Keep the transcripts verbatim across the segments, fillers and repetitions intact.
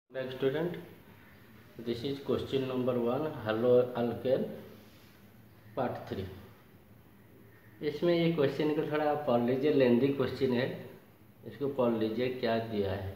Next student, this is question number one, halo alkane part three. इसमें ये question को थोड़ा पढ़ लीजिए, लेंदी क्वेश्चन है, इसको पढ़ लीजिए क्या दिया है।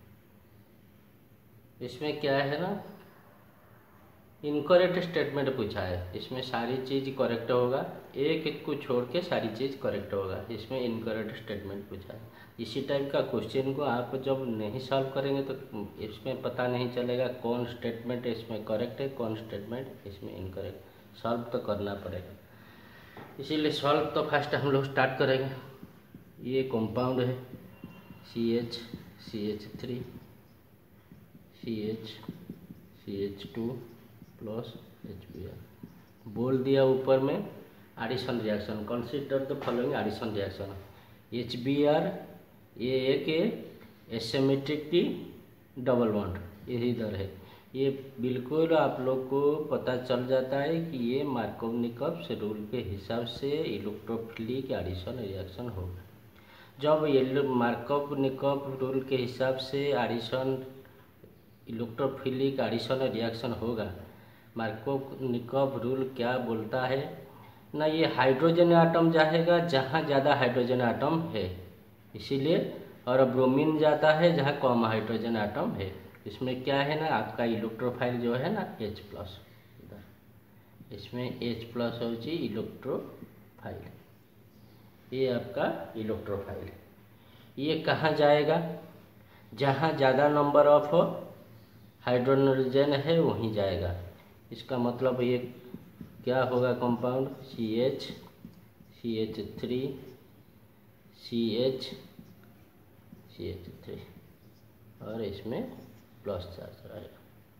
इसमें क्या है ना, इनकरेक्ट स्टेटमेंट पूछा है। इसमें सारी चीज़ करेक्ट होगा, एक एक को छोड़ के सारी चीज़ करेक्ट होगा। इसमें इनकरेक्ट स्टेटमेंट पूछा है। इसी टाइप का क्वेश्चन को आप जब नहीं सॉल्व करेंगे तो इसमें पता नहीं चलेगा कौन स्टेटमेंट इसमें करेक्ट है, कौन स्टेटमेंट इसमें इनकरेक्ट। सॉल्व तो करना पड़ेगा, इसीलिए सॉल्व तो फर्स्ट हम लोग स्टार्ट करेंगे। ये कंपाउंड है C H C H three C H C H two plus H B R. बोल दिया ऊपर में addition reaction, consider the following addition reaction. H B R ये एक एसिमेट्रिक की डबल बॉन्ड यही दर है। ये बिल्कुल आप लोग को पता चल जाता है कि ये मार्कोव-निकोव रूल के हिसाब से इलेक्ट्रोफिलिक एडिशन रिएक्शन होगा। जब ये मार्कोव-निकोव रूल के हिसाब से एडिशन इलेक्ट्रोफिलिक एडिशन रिएक्शन होगा, मार्कोव-निकोव रूल क्या बोलता है ना, ये हाइड्रोजन आटम जाएगा जहाँ ज़्यादा हाइड्रोजन आटम है, इसीलिए, और ब्रोमीन जाता है जहाँ कम हाइड्रोजन आटम है। इसमें क्या है ना, आपका इलेक्ट्रोफाइल जो है ना H प्लस, इधर इसमें H प्लस हो जी इलेक्ट्रोफाइल, ये आपका इलेक्ट्रोफाइल। ये कहाँ जाएगा, जहाँ ज़्यादा नंबर ऑफ हाइड्रोजन है वहीं जाएगा। इसका मतलब ये क्या होगा, compound C H C H three C H C H three और इसमें प्लस चार्ज रहेगा।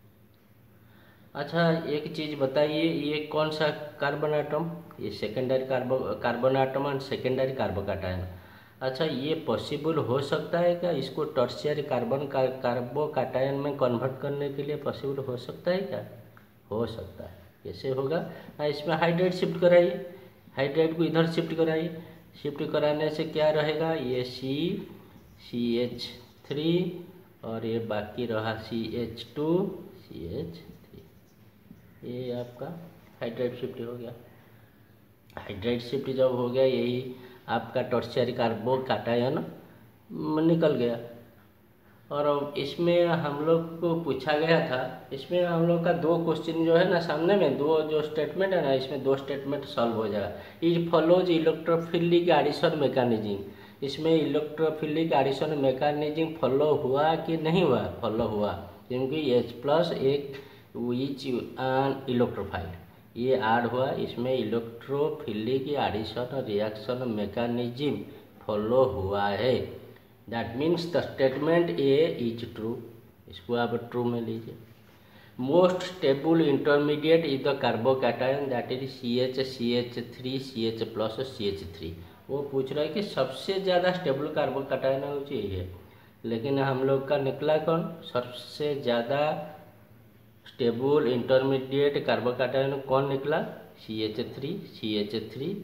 अच्छा एक चीज़ बताइए, ये कौन सा कार्बन आटम, ये secondary carbo carbon atom and secondary carbocation. अच्छा ये पॉसिबल हो सकता है क्या, इसको टर्शियरी कार्बन का कार्बोकैटायन में कन्वर्ट करने के लिए पॉसिबल हो सकता है क्या? हो सकता है। कैसे होगा ना, इसमें हाइड्राइड शिफ्ट कराइए, हाइड्राइड को इधर शिफ्ट कराइए, शिफ्ट कराने से क्या रहेगा, ये सी सी एच थ्री और ये बाकी रहा C H two C H three, ये आपका हाइड्राइड शिफ्ट हो गया। हाइड्राइड शिफ्ट जब हो गया, यही आपका टर्शियरी कार्बोकैटायन निकल गया। और इसमें हम लोग को पूछा गया था, इसमें हम लोग का दो क्वेश्चन जो है ना सामने में, दो जो स्टेटमेंट है ना, इसमें दो स्टेटमेंट सॉल्व हो जाएगा। Is follows electrophilic addition mechanism, इसमें इलेक्ट्रोफिलिक एडिशन मैकेनिज्म फॉलो हुआ कि नहीं हुआ? फॉलो हुआ, क्योंकि H प्लस एक विच एन इलेक्ट्रोफाइल ये ऐड हुआ, इसमें electrophilic addition reaction mechanism follow हुआ है। That means the statement A is true, इसको आप ट्रू में लीजिए। Most stable intermediate is the carbocation that is C H C H three C H plus C H three. वो पूछ रहा है कि सबसे ज़्यादा स्टेबल कार्बोकैटायन हो चाहिए, लेकिन हम लोग का निकला कौन, सबसे ज़्यादा स्टेबल इंटरमीडिएट कार्बोकैटायन कौन निकला, C H three C H three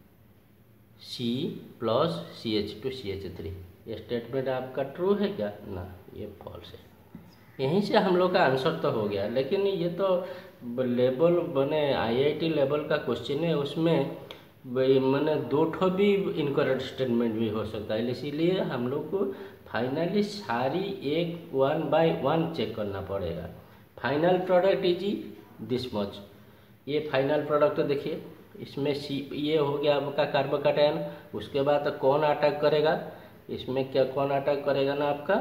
C plus C H two C H three. ये स्टेटमेंट आपका ट्रू है क्या? ना, ये फॉल्स है। यहीं से हम लोग का आंसर तो हो गया, लेकिन ये तो लेवल बने आईआईटी लेवल का क्वेश्चन है, उसमें मैंने दो ठो भी इनकरेक्ट स्टेटमेंट भी हो सकता है, इसीलिए हम लोग को फाइनली सारी एक वन बाय वन चेक करना पड़ेगा। Final product is this much, ये फाइनल प्रोडक्ट तो देखिए, इसमें सी ये हो गया आपका कार्बोकैटायन। उसके बाद तो कौन अटैक करेगा, इसमें क्या कौन अटैक करेगा ना आपका,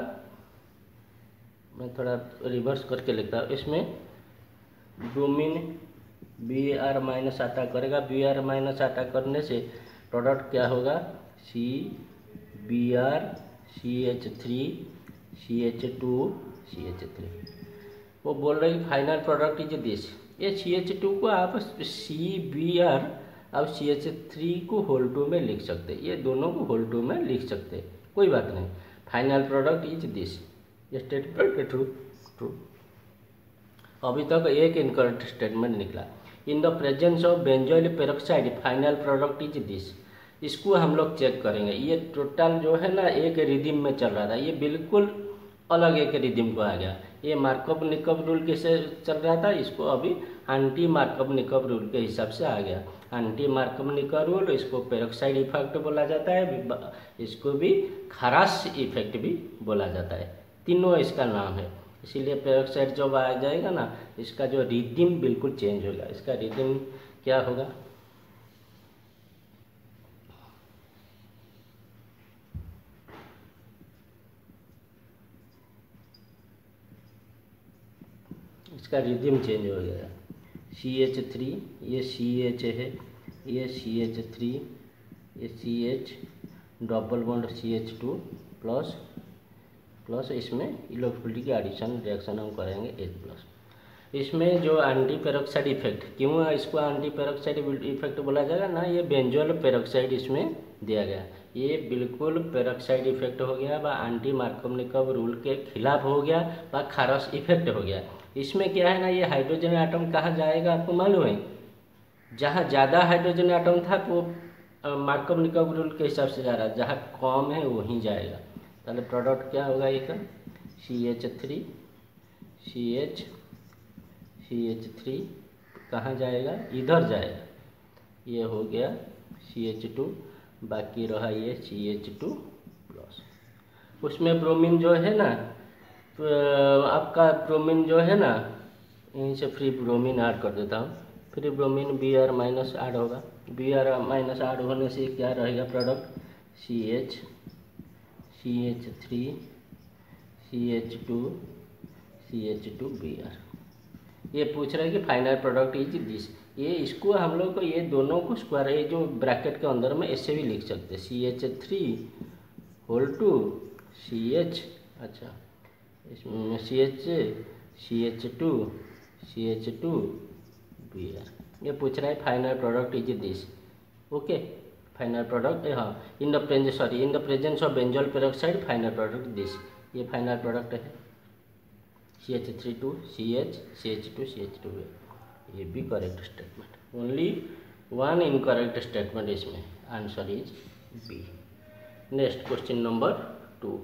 मैं थोड़ा रिवर्स करके लिखता हूँ, इसमें bromine B R minus attack करेगा। बी आर माइनस अटैक करने से प्रोडक्ट क्या होगा, C B R C H three C H two C H three. वो बोल रहे हैं कि फाइनल प्रोडक्ट इज दिस, ये सी एच टू को आप सी बी आर अब सी एच थ्री को होल टू में लिख सकते, ये दोनों को होल टू में लिख सकते, कोई बात नहीं। फाइनल प्रोडक्ट इज दिस, ये स्टेटमेंट ट्रू ट्रू। अभी तक एक इनकरेक्ट स्टेटमेंट निकला। In the presence of benzoyl peroxide final product is this, इसको हम लोग चेक करेंगे। ये टोटल जो है ना एक रिदम में चल रहा था, ये बिल्कुल अलग एक रिदम को आ गया। ये मार्कअप निकअप रूल कैसे चल रहा था, इसको अभी एंटी मार्कअप निकअप रूल के हिसाब से आ गया। एंटी मार्कअप निकअप रूल, इसको पेरोक्साइड इफेक्ट बोला जाता है, इसको भी खराश इफेक्ट भी बोला जाता है, तीनों इसका नाम है। इसीलिए पेरोक्साइड जब आ जाएगा ना, इसका जो रिदम बिल्कुल चेंज होगा। इसका रिदम क्या होगा, इसका रिदम चेंज हो गया। सी एच थ्री, ये सी एच है, ये सी एच थ्री, ये C H double bond C H two plus plus इसमें इलेक्ट्रोफिलिटी एडिशन रिएक्शन हम करेंगे एच प्लस। इसमें जो एंटी पेरोक्साइड इफेक्ट, क्यों इसको एंटी पेरोक्साइड इफेक्ट बोला जाएगा ना, ये बेंजोल पेरोक्साइड इसमें दिया गया। ये बिल्कुल पेरोक्साइड इफेक्ट हो गया व एंटी मार्कअप निकअप रूल के खिलाफ हो गया व खारस इफेक्ट हो गया। इसमें क्या है ना, ये हाइड्रोजन एटम कहाँ जाएगा आपको मालूम है, जहाँ ज़्यादा हाइड्रोजन एटम था वो मार्कअप निकअप रूल के हिसाब से जा रहा है, जहाँ कम है वहीं जाएगा। पहले प्रोडक्ट क्या होगा, एक C H three C H C H three कहाँ जाएगा, इधर जाएगा, ये हो गया सी एच टू, बाकी रहा ये सी एच टू प्लस। उसमें ब्रोमीन जो है ना, तो आपका ब्रोमीन जो है ना, यहीं से फ्री ब्रोमीन ऐड कर देता हूँ। Free bromine B R minus add होगा, बी आर माइनस ऐड होने से क्या रहेगा product, C H C H three C H two C H two B R. ये पूछ रहा है कि फाइनल प्रोडक्ट इज दिस। ये इसको हम लोग को ये दोनों को स्क्वायर, ये जो ब्रैकेट के अंदर में ऐसे भी लिख सकते हैं, C H three whole two C H, अच्छा इसमें C H C H two C H two B R. ये पूछ रहा है final product is this, okay. Final product, हाँ, in the presence sorry in the presence of benzol peroxide final product this, ये final product है C H three two C H C H two C H two. ये भी correct statement, only one incorrect statement इसमें, answer is B. Next question number two.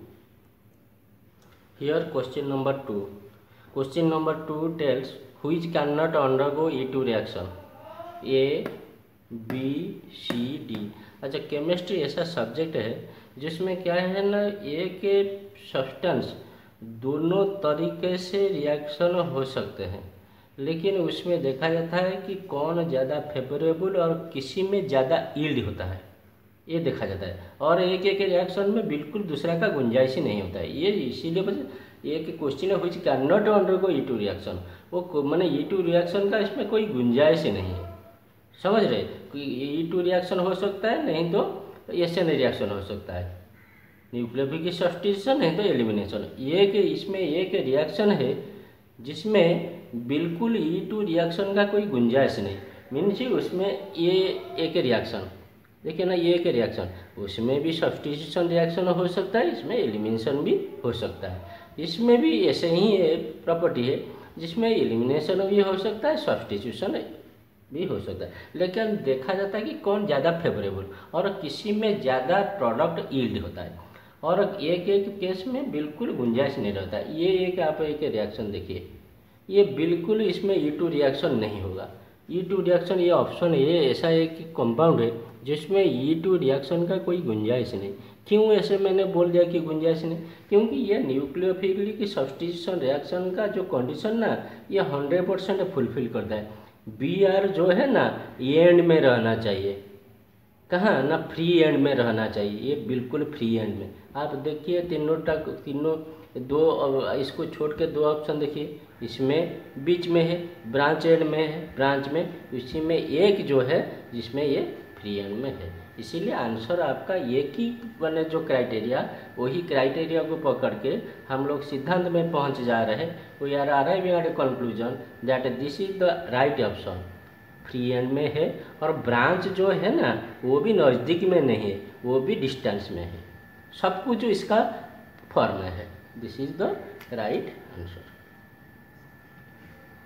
Here question number two. Question number two tells which cannot undergo E two reaction, A, B, C, D। अच्छा, chemistry ऐसा subject है जिसमें क्या है ना, एक substance दोनों तरीके से रिएक्शन हो सकते हैं, लेकिन उसमें देखा जाता है कि कौन ज़्यादा फेवरेबल और किसी में ज़्यादा यील्ड होता है, ये देखा जाता है। और एक एक रिएक्शन में बिल्कुल दूसरा का गुंजाइश ही नहीं होता है। ये इसीलिए वजह एक क्वेश्चन है which can not undergo E two reaction, वो मैंने ई टू रिएक्शन का इसमें कोई गुंजाइश ही नहीं है, समझ रहे। ई टू रिएक्शन हो सकता है, नहीं तो एस एन रिएक्शन हो सकता है, न्यूक्लियोफिलिक सब्स्टिट्यूशन नहीं तो एलिमिनेशन। एक इसमें एक रिएक्शन है जिसमें बिल्कुल ई टू रिएक्शन का कोई गुंजाइश नहीं, मीन्स उसमें ये एक रिएक्शन देखिए ना, ये एक रिएक्शन, उसमें भी सब्स्टिट्यूशन रिएक्शन हो सकता है, इसमें एलिमिनेशन भी हो सकता है। इसमें भी ऐसे ही प्रॉपर्टी है जिसमें एलिमिनेशन भी हो सकता है, सब्स्टिट्यूशन भी हो सकता है, लेकिन देखा जाता है कि कौन ज़्यादा फेवरेबल और किसी में ज़्यादा प्रोडक्ट यील्ड होता है, और एक एक केस में बिल्कुल गुंजाइश नहीं रहता है। ये एक आप एक रिएक्शन देखिए, ये बिल्कुल इसमें ई टू रिएक्शन नहीं होगा। ई टू रिएक्शन ये ऑप्शन ये ऐसा एक कंपाउंड है जिसमें ई टू रिएक्शन का कोई गुंजाइश नहीं। क्यों ऐसे मैंने बोल दिया कि गुंजाइश नहीं, क्योंकि ये न्यूक्लियोफिलिक की सब्स्टिट्यूशन रिएक्शन का जो कंडीशन ना, ये हंड्रेड परसेंट फुलफिल करता है। बी आर जो है ना, एंड में रहना चाहिए, कहाँ ना फ्री एंड में रहना चाहिए, ये बिल्कुल फ्री एंड में। आप देखिए तीनों तक तीनों दो, इसको छोड़ के दो ऑप्शन देखिए, इसमें बीच में है, ब्रांच एंड में है, ब्रांच में, इसी में एक जो है जिसमें ये फ्री एंड में है। इसीलिए आंसर आपका एक ही बने जो क्राइटेरिया, वही क्राइटेरिया को पकड़ के हम लोग सिद्धांत में पहुंच जा रहे हैं। We are arriving at a conclusion that this is the right option, free end में है, और ब्रांच जो है ना वो भी नज़दीक में नहीं है, वो भी डिस्टेंस में है, सब कुछ इसका फॉर्म है। This is the right answer.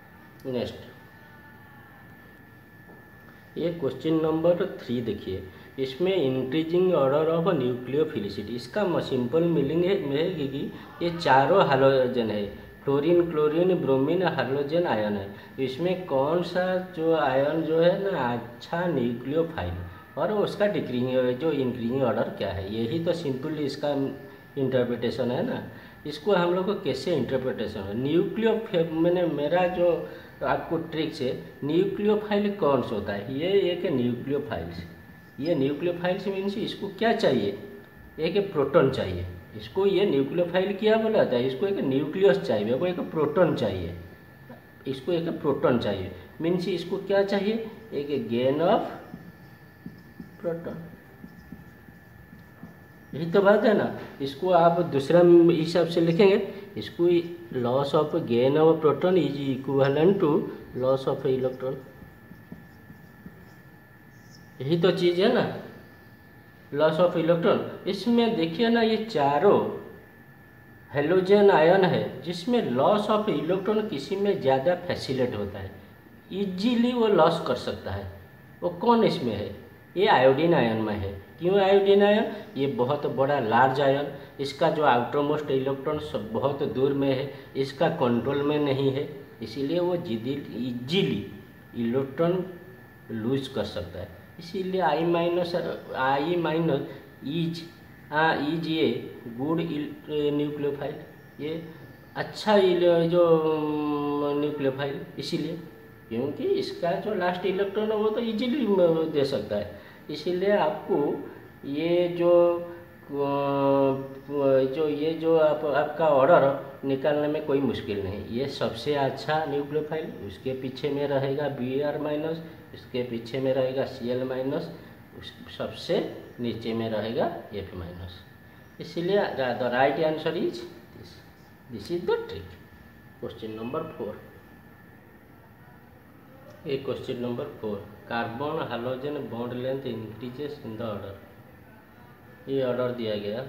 Next, ये क्वेश्चन नंबर थ्री देखिए, इसमें इंक्रीजिंग ऑर्डर ऑफ न्यूक्लियोफिलिसिटी, इसका सिंपल मीनिंग है है कि ये चारों हाइड्रोजन है, fluorine, chlorine, bromine, hydrogen ion है। इसमें कौन सा जो आयन जो है ना अच्छा न्यूक्लियोफाइल और उसका डिक्रीजिंग जो इंक्रीजिंग ऑर्डर क्या है, यही तो सिंपल इसका इंटरप्रिटेशन है ना। इसको हम लोग को कैसे इंटरप्रिटेशन है, न्यूक्लियो मैंने मेरा जो आपको ट्रिक्स है, न्यूक्लियोफाइल कौन सा होता है, ये एक न्यूक्लियोफाइल्स, ये न्यूक्लियोफाइल्स मीन्स इसको क्या चाहिए, एक प्रोटॉन चाहिए। इसको ये न्यूक्लियोफाइल क्या बोला जाता है, इसको एक न्यूक्लियस चाहिए, वो एक प्रोटॉन चाहिए, इसको एक प्रोटॉन चाहिए मीन्स इसको क्या चाहिए, एक गेन ऑफ प्रोटॉन। यही तो बात है ना। इसको आप दूसरा हिसाब से लिखेंगे, इसको loss of gain of proton is equivalent to loss of electron. यही तो चीज़ है ना, लॉस ऑफ इलेक्ट्रॉन। इसमें देखिए ना, ये चारों हेलोजन आयन है जिसमें लॉस ऑफ इलेक्ट्रॉन किसी में ज़्यादा फैसिलेट होता है, इजीली वो लॉस कर सकता है। वो कौन इसमें है, ये आयोडीन आयन में है। क्यों आयोडीन आयन, ये बहुत बड़ा लार्ज आयन, इसका जो आउटर मोस्ट इलेक्ट्रॉन सब बहुत दूर में है, इसका कंट्रोल में नहीं है, इसीलिए वो इजीली इलेक्ट्रॉन लूज कर सकता है। इसीलिए I minus I minus is हाँ इज ये गुड न्यूक्लियोफाइल, ये अच्छा जो न्यूक्लियोफाइल, इसीलिए क्योंकि इसका जो लास्ट इलेक्ट्रॉन है वो तो इजीली दे सकता है। इसीलिए आपको ये जो जो ये जो आप आपका ऑर्डर निकालने में कोई मुश्किल नहीं। ये सबसे अच्छा न्यूक्लियोफाइल, उसके पीछे में रहेगा बी आर माइनस, इसके पीछे में रहेगा सी एल माइनस, सबसे नीचे में रहेगा एफ माइनस। इसीलिए the right answer is this this is the trick. Question number four, ये question number four, carbon hydrogen bond length increases in the order. ये ऑर्डर दिया गया,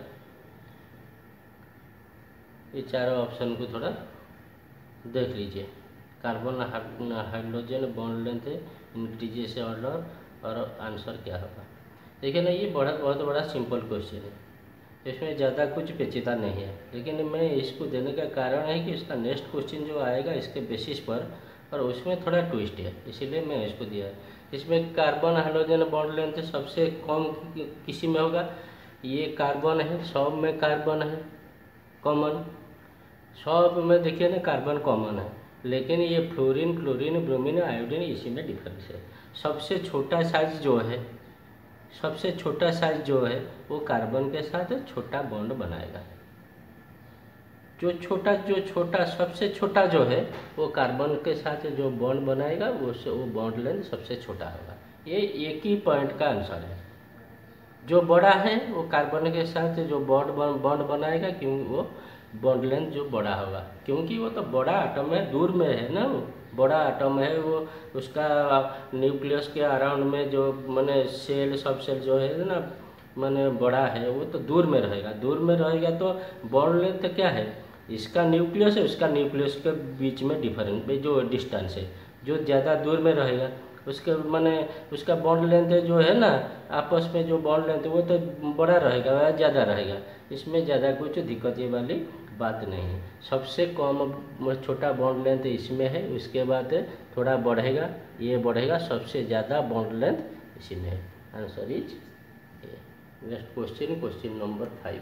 ये चारों ऑप्शन को थोड़ा देख लीजिए। Carbon hydrogen bond length increases order, और आंसर क्या होगा। देखिए ना, ये बड़ा बहुत बड़ा सिंपल क्वेश्चन है, इसमें ज़्यादा कुछ पेचीदा नहीं है, लेकिन मैं इसको देने का कारण है कि इसका नेक्स्ट क्वेश्चन जो आएगा इसके बेसिस पर, और उसमें थोड़ा ट्विस्ट है, इसीलिए मैं इसको दिया है। इसमें कार्बन हाइड्रोजन बॉन्ड लेंथ सबसे कम किसी में होगा, ये कार्बन है, सब में कार्बन है कॉमन, सब में देखिए ना कार्बन कॉमन है, लेकिन ये फ्लोरीन, क्लोरीन, ब्रोमीन, आयोडीन इसी में डिफरेंस है। सबसे छोटा साइज जो है सबसे छोटा साइज जो है वो कार्बन के साथ छोटा बॉन्ड बनाएगा। जो छोटा जो छोटा सबसे छोटा जो है वो कार्बन के साथ जो बॉन्ड बनाएगा वो से वो बॉन्ड लेंथ सबसे छोटा होगा। ये एक ही पॉइंट का आंसर है। जो बड़ा है वो कार्बन के साथ जो बॉन्ड बॉन्ड बनाएगा, क्योंकि वो बॉन्ड लेंथ जो बड़ा होगा, क्योंकि वो तो बड़ा आटम है, दूर में है ना, वो बड़ा आटम है, वो उसका न्यूक्लियस के अराउंड में जो माने सेल सब सेल जो है ना माने बड़ा है, वो तो दूर में रहेगा। दूर में रहेगा तो बॉन्ड लेंथ क्या है, इसका न्यूक्लियस है उसका न्यूक्लियस के बीच में डिफरेंस जो डिस्टेंस है, जो ज़्यादा दूर में रहेगा उसके माने उसका बॉन्ड लेंथ जो है ना आपस में जो बॉन्ड लेंथ वो तो बड़ा रहेगा, ज़्यादा रहेगा। इसमें ज़्यादा कुछ दिक्कत ये वाली बात नहीं है। सबसे कम छोटा बॉन्ड लेंथ इसमें है, उसके बाद थोड़ा बढ़ेगा, ये बढ़ेगा, सबसे ज़्यादा बॉन्ड लेंथ इसी में है। Answer is A. Next question, question number five.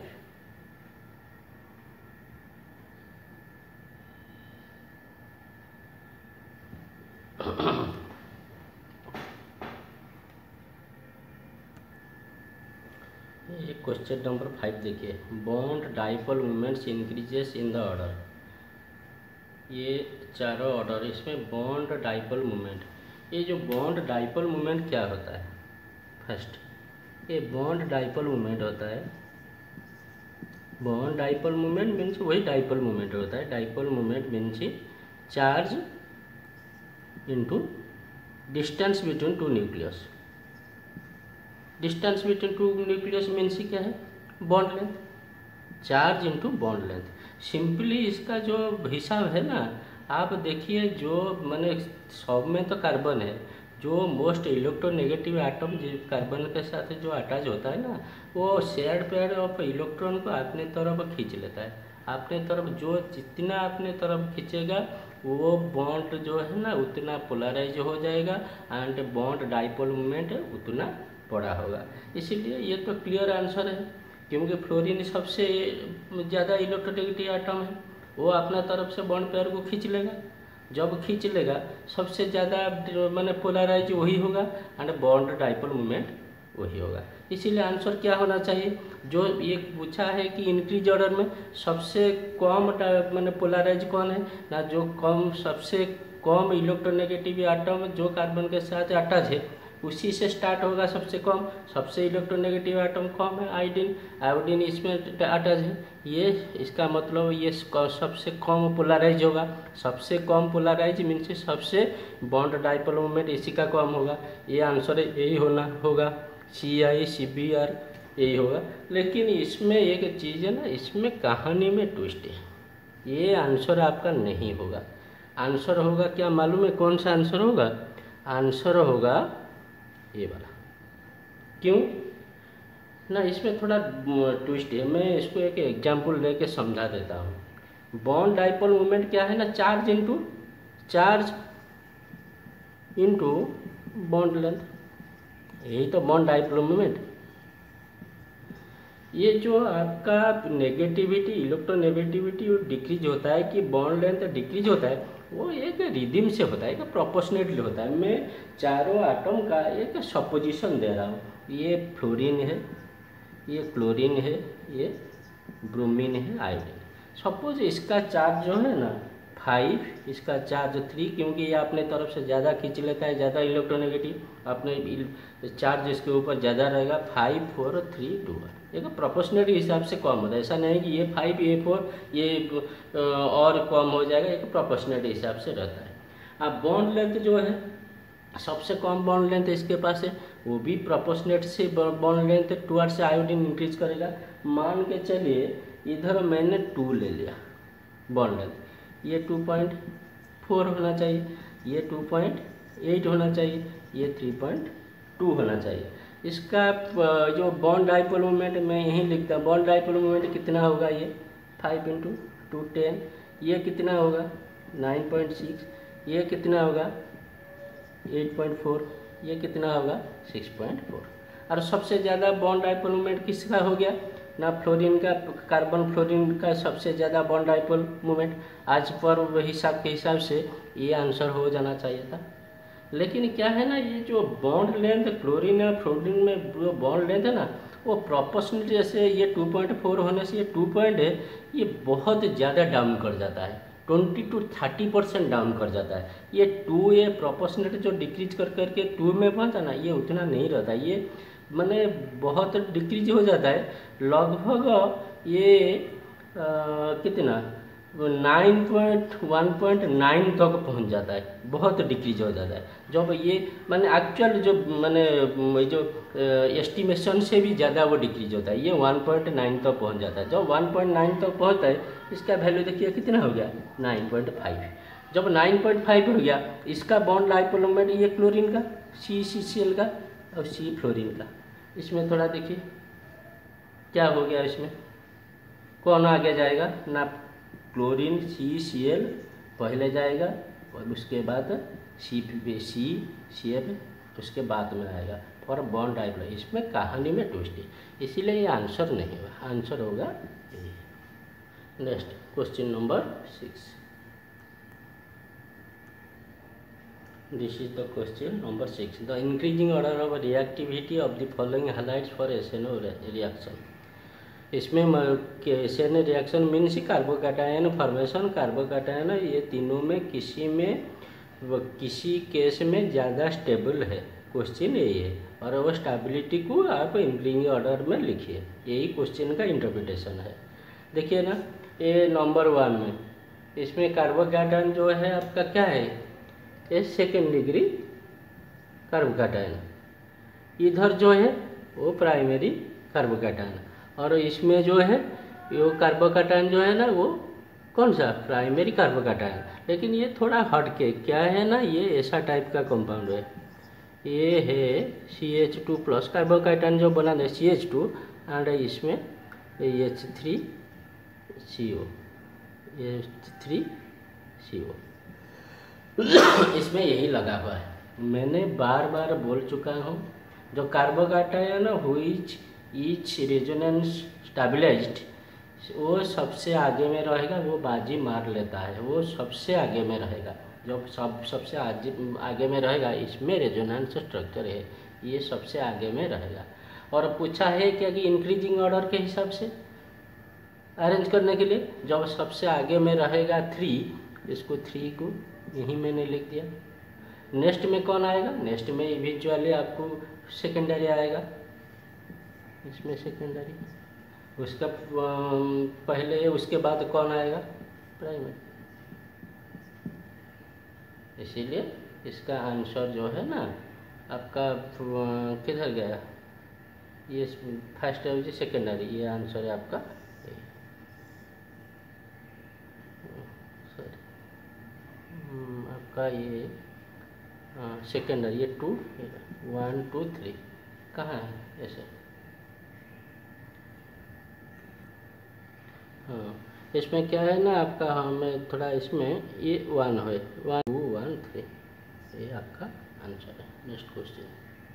ये क्वेश्चन नंबर फाइव देखिए, bond dipole moments increases in the order. ये चारों ऑर्डर, इसमें बॉन्ड डाइपोल मोमेंट, ये जो बॉन्ड डाइपोल मोमेंट क्या होता है, फर्स्ट ये बॉन्ड डाइपोल मोमेंट होता है। बॉन्ड डाइपोल मोमेंट मीन्स वही डाइपोल मोमेंट होता है। Dipole moment means charge into distance between two nucleus. Distance between two nucleus means क्या है, bond length, charge into bond length. Simply इसका जो हिसाब है ना, आप देखिए जो मैंने सब में तो कार्बन है, जो मोस्ट इलेक्ट्रोनेगेटिव एटम जो कार्बन के साथ जो अटैच होता है ना, वो शेयर्ड पेयर ऑफ इलेक्ट्रॉन को अपने तरफ खींच लेता है। अपने तरफ जो जितना अपने तरफ खींचेगा वो बॉन्ड जो है ना उतना पोलराइज हो जाएगा एंड बॉन्ड डाइपोल मोमेंट उतना बड़ा होगा। इसीलिए ये तो क्लियर आंसर है, क्योंकि फ्लोरीन सबसे ज़्यादा इलेक्ट्रोनेगेटिव एटम है, वो अपना तरफ से बॉन्ड पेयर को खींच लेगा। जब खींच लेगा सबसे ज़्यादा मैंने पोलराइज वही होगा एंड बॉन्ड डाइपोल मोमेंट वही होगा। इसीलिए आंसर क्या होना चाहिए, जो ये पूछा है कि इंक्रीज ऑर्डर में सबसे कम मैंने पोलराइज कौन है ना, जो कम सबसे कम इलेक्ट्रोनेगेटिव एटम जो कार्बन के साथ अटैच है उसी से स्टार्ट होगा सबसे कम। सबसे इलेक्ट्रोनेगेटिव एटम कम है आयोडीन, आयोडीन इसमें अटैच है, ये इसका मतलब ये सबसे कम पोलराइज होगा। सबसे कम पोलराइज मीन्स सबसे बॉन्ड डाइपोल मोमेंट इसी का कम होगा। ये आंसर यही होना होगा, सी आई सी बी आर यही होगा। लेकिन इसमें एक चीज़ है ना, इसमें कहानी में ट्विस्ट है, ये आंसर आपका नहीं होगा। आंसर होगा क्या मालूम है, कौन सा आंसर होगा? आंसर होगा ये वाला। क्यों ना, इसमें थोड़ा ट्विस्ट है, मैं इसको एक एग्जाम्पल लेके समझा देता हूँ। बॉन्ड डाइपोल मोमेंट क्या है ना, charge into charge into bond length, यही तो बॉन्ड डाइपोल मोमेंट। ये जो आपका नेगेटिविटी इलेक्ट्रोनेगेटिविटी डिक्रीज होता है कि बॉन्ड लेंथ डिक्रीज होता है, वो एक रिदम से होता है, एक प्रोपोर्शनेटली होता है। मैं चारों एटम का एक सपोजिशन दे रहा हूँ, ये फ्लोरीन है, ये क्लोरीन है, ये ब्रोमीन है, आयोडीन। सपोज इसका चार्ज जो है ना फाइव, इसका चार्ज थ्री, क्योंकि ये अपने तरफ से ज़्यादा खींच लेता है, ज़्यादा इलेक्ट्रोनेगेटिव, अपने चार्ज इसके ऊपर ज़्यादा रहेगा। Five four three two one, एक प्रोपोर्शनल हिसाब से कम होता है। ऐसा नहीं कि ये फाइव ये फोर ये और कम हो जाएगा, एक प्रोपोर्शनल हिसाब से रहता है। अब बॉन्ड लेंथ जो है सबसे कम बॉन्ड लेंथ इसके पास है, वो भी प्रोपोर्शनेट से बॉन्ड लेंथ टूवर्ड से आयोडीन इंक्रीज करेगा। मान के चलिए इधर मैंने टू ले लिया बॉन्ड लेंथ, ये टू पॉइंट फोर होना चाहिए, ये टू पॉइंट एट होना चाहिए, ये थ्री पॉइंट टू होना चाहिए। इसका जो बॉन्ड डाइपोल मोमेंट मैं यहीं लिखता हूँ, बॉन्ड डाइपोल मोमेंट कितना होगा, ये फाइव इंटू टू टेन, ये कितना होगा नाइन पॉइंट सिक्स, ये कितना होगा एट पॉइंट फोर, ये कितना होगा सिक्स पॉइंट फोर। और सबसे ज़्यादा बॉन्ड डाइपोल मोमेंट किसका हो गया ना, फ्लोरीन का, कार्बन फ्लोरीन का सबसे ज़्यादा बॉन्ड डाइपोल मोमेंट। आज पर हिसाब के हिसाब से ये आंसर हो जाना चाहिए था। लेकिन क्या है ना, ये जो बॉन्ड लेंथ क्लोरीन और फ्लोरीन में जो बॉन्ड लेंथ है ना, वो प्रोपोर्शनल, जैसे ये टू पॉइंट फोर होने से ये टू पॉइंट है, ये बहुत ज़्यादा डाउन कर जाता है, twenty to thirty percent down कर जाता है। ये टू ये प्रोपोर्शनल जो डिक्रीज कर करके टू में पहुंचा ना, ये उतना नहीं रहता, ये मैंने बहुत डिक्रीज हो जाता है, लगभग ये आ, कितना nine point one point nine तक पहुंच जाता है, बहुत डिक्रीज हो जाता है। जब ये मैंने एक्चुअल जो मैंने जो एस्टिमेशन से भी ज़्यादा वो डिक्रीज होता है, ये वन पॉइंट नाइन तक पहुंच जाता है। जब वन पॉइंट नाइन तक पहुंचता है, इसका वैल्यू देखिए कितना हो गया नाइन पॉइंट फाइव। जब नाइन पॉइंट फाइव हो गया, इसका बॉन्ड डाइपोल मोमेंट ये क्लोरीन का, सी सी सी एल का और सी फ्लोरीन का, इसमें थोड़ा देखिए क्या हो गया, इसमें कौन आगे जाएगा ना, क्लोरीन सी सी एल पहले जाएगा और उसके बाद सी सी सी एफ उसके बाद में आएगा फॉर बॉन्ड डाइपोल। इसमें कहानी में ट्विस्ट है, इसीलिए ये आंसर नहीं होगा, आंसर होगा ये। Next question number six, this is the question number six. The increasing order of reactivity of the following halides for S N O reaction. इसमें S N O reaction means carbocation formation, carbocation ये तीनों में किसी में किसी case में ज़्यादा stable है, क्वेश्चन यही है। और वो स्टेबिलिटी को आप इंक्रीजिंग ऑर्डर में लिखिए, यही क्वेश्चन का इंटरप्रिटेशन है। देखिए ना, ये नंबर वन में इसमें कार्बोकैटायन जो है आपका क्या है, ये सेकेंड डिग्री कार्बोकैटायन, इधर जो है वो प्राइमरी कार्बोकैटायन, और इसमें जो है वो कार्बोकैटायन जो है ना वो कौन सा प्राइमरी कार्बोकैटायन। लेकिन ये थोड़ा हट के क्या है ना, ये ऐसा टाइप का कंपाउंड है, ये है C H two plus carbocation जो बना दे सी एच टू एंड इसमें H three C O H three C O इसमें यही लगा हुआ है। मैंने बार बार बोल चुका हूँ, जो carbocation which is resonance stabilized वो सबसे आगे में रहेगा, वो बाजी मार लेता है, वो सबसे आगे में रहेगा। जो सब सबसे आगे आगे में रहेगा इसमें रेजोनेंस स्ट्रक्चर है, ये सबसे आगे में रहेगा। और पूछा है क्या कि इंक्रीजिंग ऑर्डर के हिसाब से अरेंज करने के लिए, जब सबसे आगे में रहेगा थ्री, इसको थ्री को यहीं मैंने लिख दिया। नेक्स्ट में कौन आएगा? नेक्स्ट में इवेंचुअली आपको सेकेंडरी आएगा, इसमें सेकेंडरी, उसका पहले उसके बाद कौन आएगा? प्राइमरी। इसीलिए इसका आंसर जो है ना आपका किधर गया? ये फर्स्ट है जी सेकेंडरी, ये आंसर है आपका। सॉरी आपका ये सेकेंडरी, ये टू वन टू थ्री कहाँ है ऐसे? हाँ इसमें क्या है ना आपका, हमें थोड़ा इसमें ये वन है, वन टू वन थ्री, ये आपका आंसर है। नेक्स्ट क्वेश्चन,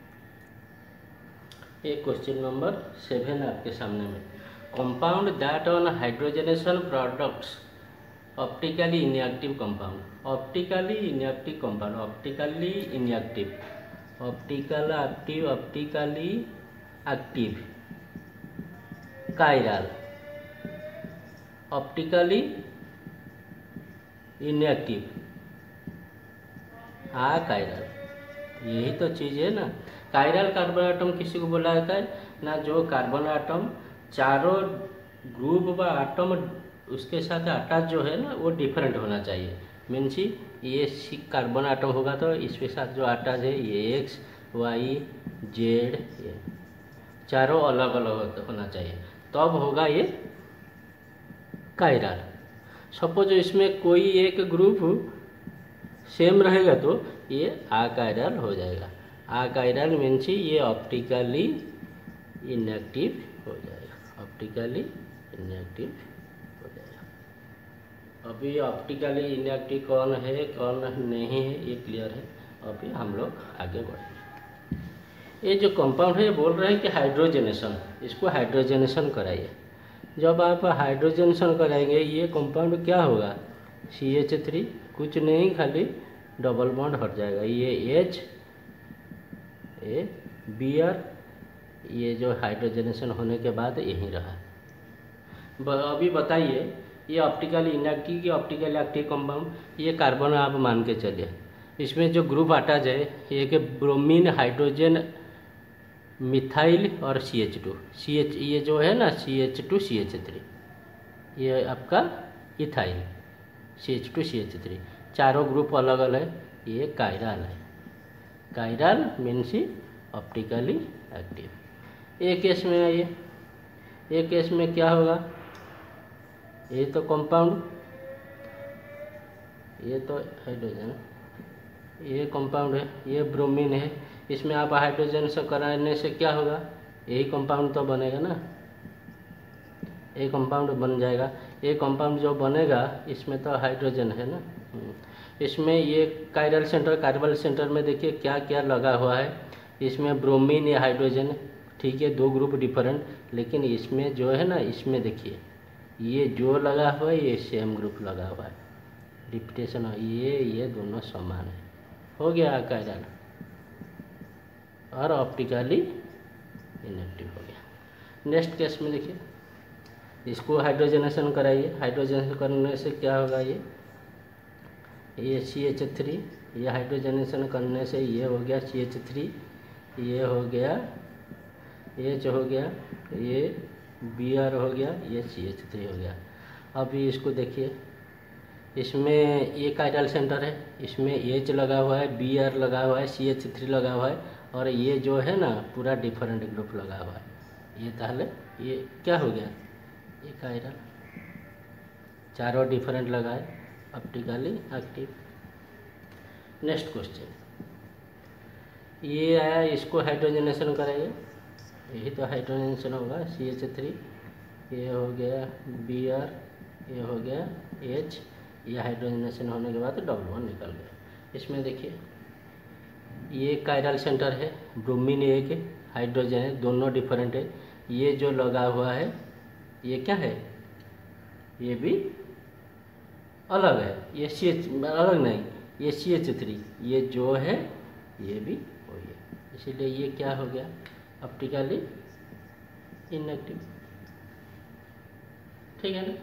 ये क्वेश्चन नंबर सेवन आपके सामने में। Compound that on hydrogenation products optically inactive compound, optically inactive compound, optically inactive, optical active, optically active, chiral, optically inactive, हाँ chiral, यही तो चीज़ है ना। कायरल कार्बन आटम किसी को बोला जाता है ना, जो कार्बन आटम चारों ग्रुप व आटम उसके साथ अटैच जो है ना वो डिफरेंट होना चाहिए। मीन्स ये सी कार्बन आटम होगा तो इसके साथ जो अटैच है ये एक्स वाई जेड, ये चारों अलग अलग होना चाहिए, तब तो होगा ये कायरल। सपोज इसमें कोई एक ग्रुप सेम रहेगा तो ये अकायरल हो जाएगा। अकायरल मीन्स ये ऑप्टिकली इनएक्टिव हो जाएगा, ऑप्टिकली इनएक्टिव हो जाएगा। अभी ऑप्टिकली इनएक्टिव कौन है कौन नहीं है ये क्लियर है। अभी हम लोग आगे बढ़ेंगे। ये जो कंपाउंड है बोल रहे हैं कि हाइड्रोजनेशन, इसको हाइड्रोजनेशन कराइए। जब आप हाइड्रोजनेशन कराएंगे ये कंपाउंड क्या होगा? सी एच थ्री, कुछ नहीं खाली डबल बॉन्ड हट जाएगा, ये H ए बी आर, ये जो हाइड्रोजनेशन होने के बाद यहीं रहा। अभी बताइए ये ऑप्टिकली इनएक्टिव की ऑप्टिकली एक्टिव कंपाउंड, ये कार्बन आप मान के चलिए, इसमें जो ग्रुप अटैच है एक ब्रोमीन, हाइड्रोजन, मिथाइल और C H two, C H ये जो है ना C H two C H three, ये आपका ethyl, C H two C H three, चारों ग्रुप अलग अलग है, ये कायरल है। Chiral means optically active. एक केस में आइए, एक केस में क्या होगा? ये तो कंपाउंड, ये तो हाइड्रोजन, ये कंपाउंड है, ये ब्रोमीन है, इसमें आप हाइड्रोजन से कराने से क्या होगा? यही कंपाउंड तो बनेगा ना, ये कंपाउंड बन जाएगा। ये कंपाउंड जो बनेगा इसमें तो हाइड्रोजन है ना, इसमें ये कायरल सेंटर, कार्बल सेंटर में देखिए क्या क्या लगा हुआ है। इसमें ब्रोमीन या हाइड्रोजन, ठीक है, दो ग्रुप डिफरेंट, लेकिन इसमें जो है ना इसमें देखिए ये जो लगा हुआ है ये सेम ग्रुप लगा हुआ है, रिपीटेशन, ये ये दोनों समान है, हो गया कायरल और ऑप्टिकली इनएक्टिव हो गया। नेक्स्ट केस में देखिए, इसको हाइड्रोजनेशन कराइए, हाइड्रोजनेशन करने से क्या होगा? ये ये सी एच थ्री, ये हाइड्रोजनेशन करने से ये हो गया सी एच थ्री, ये हो गया एच हो गया, ये बी आर हो गया, ये सी एच थ्री हो गया। अभी इसको देखिए, इसमें ये कायरल सेंटर है, इसमें एच लगा हुआ है, बी आर लगा हुआ है, सी एच थ्री लगा हुआ है, और ये जो है ना पूरा डिफरेंट ग्रुप लगा हुआ है। ये ताहले ये क्या हो गया? ये कायरल, चारों डिफरेंट लगा है, ऑप्टिकली एक्टिव। नेक्स्ट क्वेश्चन, ये आया, इसको हाइड्रोजनेशन करेंगे, यही तो हाइड्रोजनेशन होगा, सी एच थ्री, ये हो गया बी आर, ये हो गया एच, ये हाइड्रोजनेशन होने के बाद डबल वन निकल गया। इसमें देखिए ये कायरल सेंटर है, ब्रोमीन एक हाइड्रोजन है, दोनों डिफरेंट है। ये जो लगा हुआ है ये क्या है, ये भी अलग है, ये सी एच अलग नहीं, ये सी एच थ्री, ये जो है ये भी हो गया, इसीलिए ये क्या हो गया, ऑप्टिकली इनएक्टिव। ठीक है ना,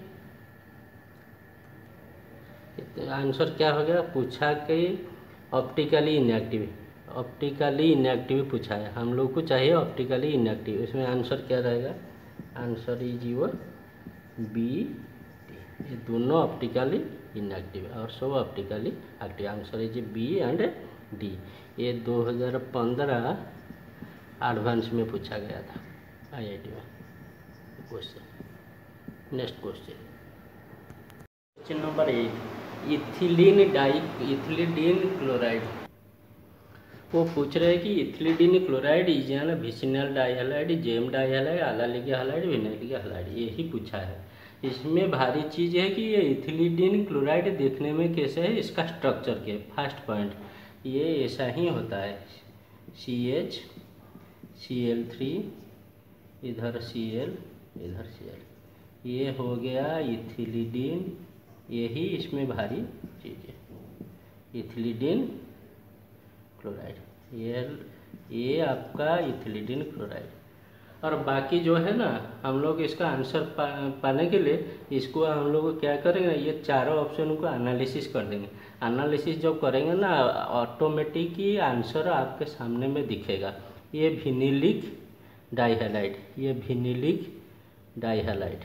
आंसर क्या हो गया, पूछा कि ऑप्टिकली इनएक्टिव, ऑप्टिकली इनएक्टिव पूछा है, हम लोग को चाहिए ऑप्टिकली इनएक्टिव। इसमें आंसर क्या रहेगा, आंसर इज योर बी, ये दोनों ऑप्टिकली इनएक्टिव और सब optically active, answer is B and D. ये दो हज़ार पंद्रह एडवांस में पूछा गया था आईआईटी में question. Next question, question number eight, ethylene di ethylidene chloride. वो पूछ रहे हैं कि ethylidene chloride is an vicinal dihalide, gem dihalide, allylic halide, vinylic halide, यही पूछा है। इसमें भारी चीज़ है कि ये इथिलीडीन क्लोराइड देखने में कैसे है, इसका स्ट्रक्चर के फर्स्ट पॉइंट ये ऐसा ही होता है, C H C L three, इधर सी एल, इधर सी एल, ये हो गया इथिलीडीन, यही इसमें भारी चीज़ है, इथिलीडीन क्लोराइड, ये ये आपका इथिलीडीन क्लोराइड। और बाकी जो है ना, हम लोग इसका आंसर पा, पाने के लिए इसको हम लोग क्या करेंगे, ये चारों ऑप्शन को एनालिसिस कर देंगे। एनालिसिस जब करेंगे ना, ऑटोमेटिक ही आंसर आपके सामने में दिखेगा। ये विनिलिक डाइहैलाइड, ये विनिलिक डाइहैलाइड,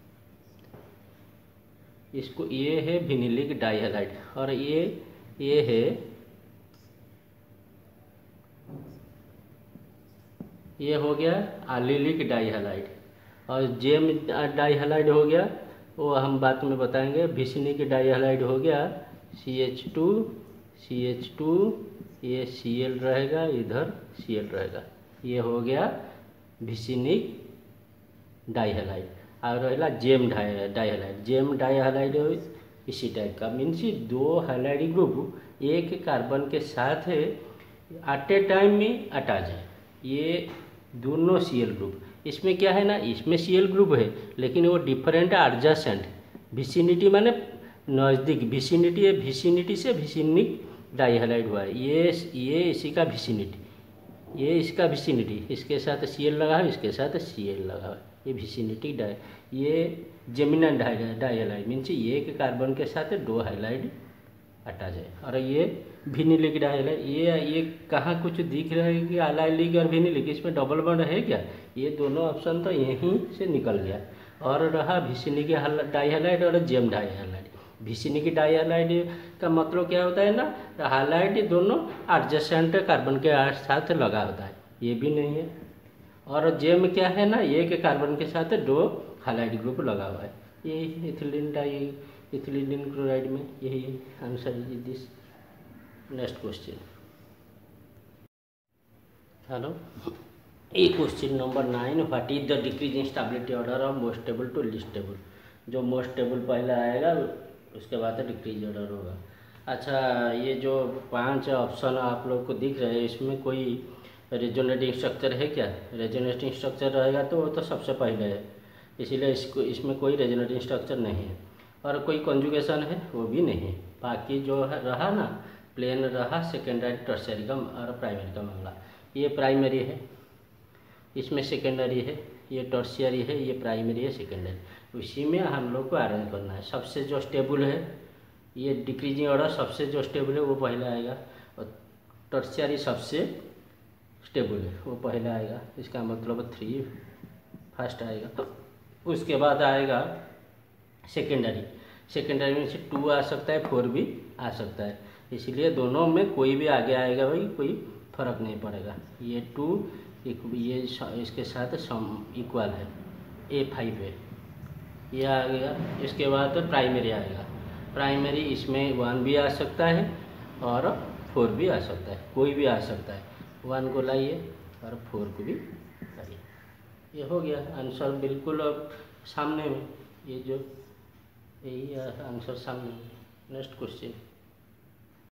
इसको ये है विनिलिक डाइहैलाइड, और ये ये है ये हो गया आलिलिक डाइहैलाइड, और जेम डाइहैलाइड हो गया, वो हम बाद में बताएंगे। विसिनिक डाइहैलाइड हो गया C H two C H two, ये सी एल रहेगा, इधर सी एल रहेगा, ये हो गया विसिनिक डाइहैलाइड। और रहेगा जेम डाइहैलाइड, जेम डाइहैलाइड इसी टाइप का, मीन्स दो हैलाइड ग्रुप एक कार्बन के साथ एट ए टाइम में अटैच है, ये दोनों सी एल ग्रुप। इसमें क्या है ना, इसमें सी एल ग्रुप है लेकिन वो डिफरेंट एडजेसेंट, विसिनिटी माने नज़दीक, विसिनिटी है, विसिनिटी से विसिनिक डाइहैलाइड हुआ है, ये ये इसी का विसिनिटी, ये इसका विसिनिटी, इसके साथ सी एल लगा है, इसके साथ सी एल लगा है, ये विसिनिटी डाइ, ये जेमिनल डाइहैलाइड मीन्स एक कार्बन के साथ दो हैलाइड अटैच है। और ये विनिलिक डाइहैलाइड, ये ये कहाँ कुछ दिख रहा है कि आलाइलिक और विनिलिक, इसमें डबल बॉन्ड है क्या, ये दोनों ऑप्शन तो यहीं से निकल गया। और रहा विसिनिक डाइहैलाइड और जेम डाइहैलाइड। विसिनिक डाइहैलाइड का मतलब क्या होता है ना, हैलाइड दोनों एडजेसेंट कार्बन के साथ लगा होता है, ये भी नहीं है। और जेम क्या है ना, एक कार्बन के साथ दो हैलाइड ग्रुप लगा हुआ है, ये इथिलीन डाइ इथिलीडीन क्लोराइड में यही answer is this. Next question, hello, ये question number nine, what is the decreasing stability order of most stable to least stable. जो मोस्ट स्टेबल पहले आएगा उसके बाद डिक्रीज ऑर्डर होगा। अच्छा, ये जो पांच ऑप्शन आप लोग को दिख रहे हैं, इसमें कोई रेजोनेटिंग स्ट्रक्चर है क्या? रेजोनेटिंग स्ट्रक्चर रहेगा तो वो तो सबसे पहले है, इसीलिए इसको इसमें कोई रेजोनेटिंग स्ट्रक्चर नहीं है। और कोई कॉन्जुगेशन है वो भी नहीं है। बाकी जो है रहा ना, प्लेन रहा सेकेंडरी टर्शियरी का और प्राइमरी का मामला। ये प्राइमरी है, इसमें सेकेंडरी है, ये टर्शियरी है, ये प्राइमरी है, सेकेंडरी। उसी में हम लोग को अरेंज करना है। सबसे जो स्टेबल है, ये डिक्रीजिंग ऑर्डर सबसे जो स्टेबल है वो पहले आएगा, और टर्शियरी सबसे स्टेबल है वो पहले आएगा। इसका मतलब थ्री फर्स्ट आएगा, उसके बाद आएगा सेकेंडरी। सेकेंडरी में से टू आ सकता है, फोर भी आ सकता है, इसलिए दोनों में कोई भी आगे आएगा भाई, कोई फर्क नहीं पड़ेगा। ये टू ये इसके साथ सम इक्वल है, ए फाइव है, ये आ गया। इसके बाद तो प्राइमरी आएगा। प्राइमरी इसमें वन भी आ सकता है और फोर भी आ सकता है, कोई भी आ सकता है। वन को लाइए और फोर को भी लाइए। ये हो गया आंसर बिल्कुल अब सामने में, ये जो यही आंसर सामने में। Next question.